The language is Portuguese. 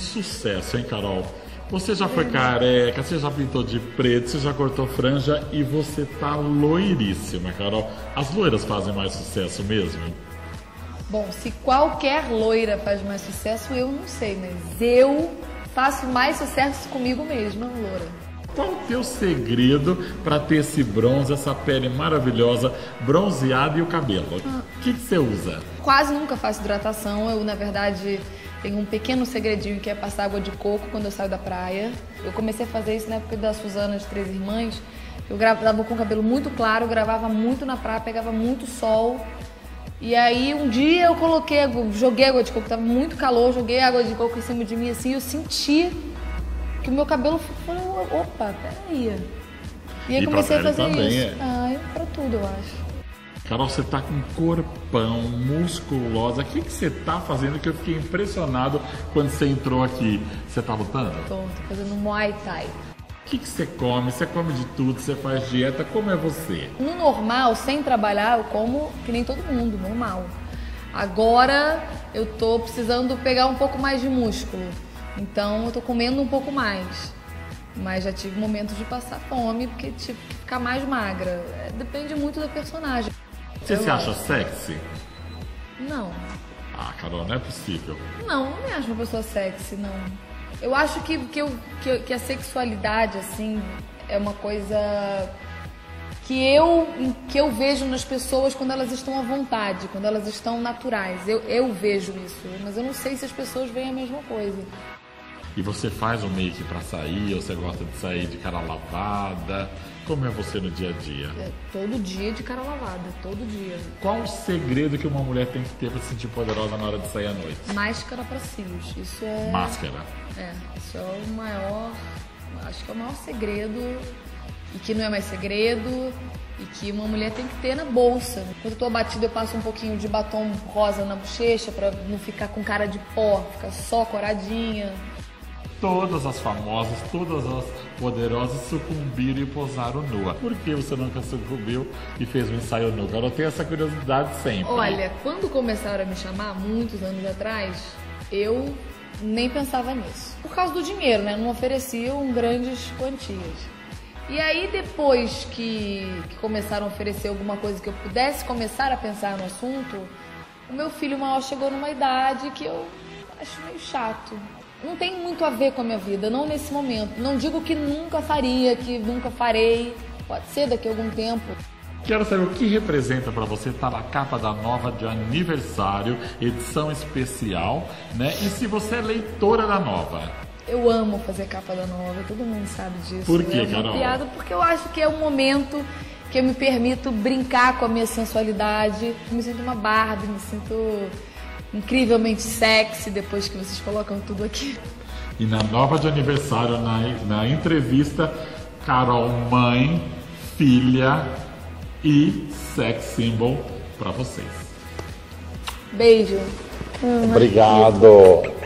sucesso, hein, Carol? Você já foi careca, você já pintou de preto, você já cortou franja e você tá loiríssima, Carol. As loiras fazem mais sucesso mesmo? Bom, se qualquer loira faz mais sucesso, eu não sei, mas eu faço mais sucesso comigo mesma, loura. Qual o teu segredo para ter esse bronze, essa pele maravilhosa, bronzeada e o cabelo? O que você usa? Quase nunca faço hidratação. Eu, na verdade, tenho um pequeno segredinho que é passar água de coco quando eu saio da praia. Eu comecei a fazer isso na época da Suzana de Três Irmãs. Eu tava com o cabelo muito claro, gravava muito na praia, pegava muito sol. E aí um dia eu joguei água de coco, tava muito calor, joguei água de coco em cima de mim assim, e eu senti que o meu cabelo falou, opa, peraí. E aí comecei a fazer também, isso. Pra tudo, eu acho. Carol, você tá com um corpão, musculosa. O que você tá fazendo que eu fiquei impressionado quando você entrou aqui? Você tá lutando? Tô fazendo Muay Thai. O que você come? Você come de tudo, você faz dieta, como é você? No normal, sem trabalhar, eu como que nem todo mundo, normal. Agora eu tô precisando pegar um pouco mais de músculo. Então eu tô comendo um pouco mais. Mas já tive momentos de passar fome, porque tive que ficar mais magra. Depende muito da personagem. Você se acha sexy? Não. Ah, Carol, não é possível. Não me acho uma pessoa sexy, não. Eu acho que a sexualidade, assim, é uma coisa que eu vejo nas pessoas quando elas estão à vontade, quando elas estão naturais. Eu vejo isso, mas eu não sei se as pessoas veem a mesma coisa. E você faz o make pra sair, ou você gosta de sair de cara lavada? Como é você no dia a dia? Todo dia de cara lavada, todo dia. Qual o segredo que uma mulher tem que ter pra se sentir poderosa na hora de sair à noite? Máscara pra cílios, isso é... Máscara. Isso é o maior, acho que é o maior segredo, e que não é mais segredo, e que uma mulher tem que ter na bolsa. Quando eu tô abatida, eu passo um pouquinho de batom rosa na bochecha pra não ficar com cara de pó, ficar só coradinha. Todas as famosas, todas as poderosas sucumbiram e posaram nua. Por que você nunca sucumbiu e fez um ensaio nu? Eu tenho essa curiosidade sempre. Olha, quando começaram a me chamar, muitos anos atrás, eu nem pensava nisso. Por causa do dinheiro, né? Não ofereciam grandes quantias. E aí, depois que começaram a oferecer alguma coisa que eu pudesse começar a pensar no assunto, o meu filho maior chegou numa idade que eu acho meio chato. Não tem muito a ver com a minha vida, não nesse momento. Não digo que nunca faria, que nunca farei. Pode ser daqui a algum tempo. Quero saber o que representa para você estar na capa da Nova de aniversário, edição especial, né? E se você é leitora da Nova? Eu amo fazer capa da Nova, todo mundo sabe disso. Por quê, é uma Carol? piada, porque eu acho que é um momento que eu me permito brincar com a minha sensualidade. Eu me sinto uma Barbie, me sinto incrivelmente sexy depois que vocês colocam tudo aqui. E na Nova de aniversário, na entrevista, Carol, mãe, filha e sex symbol para vocês. Beijo. Obrigado.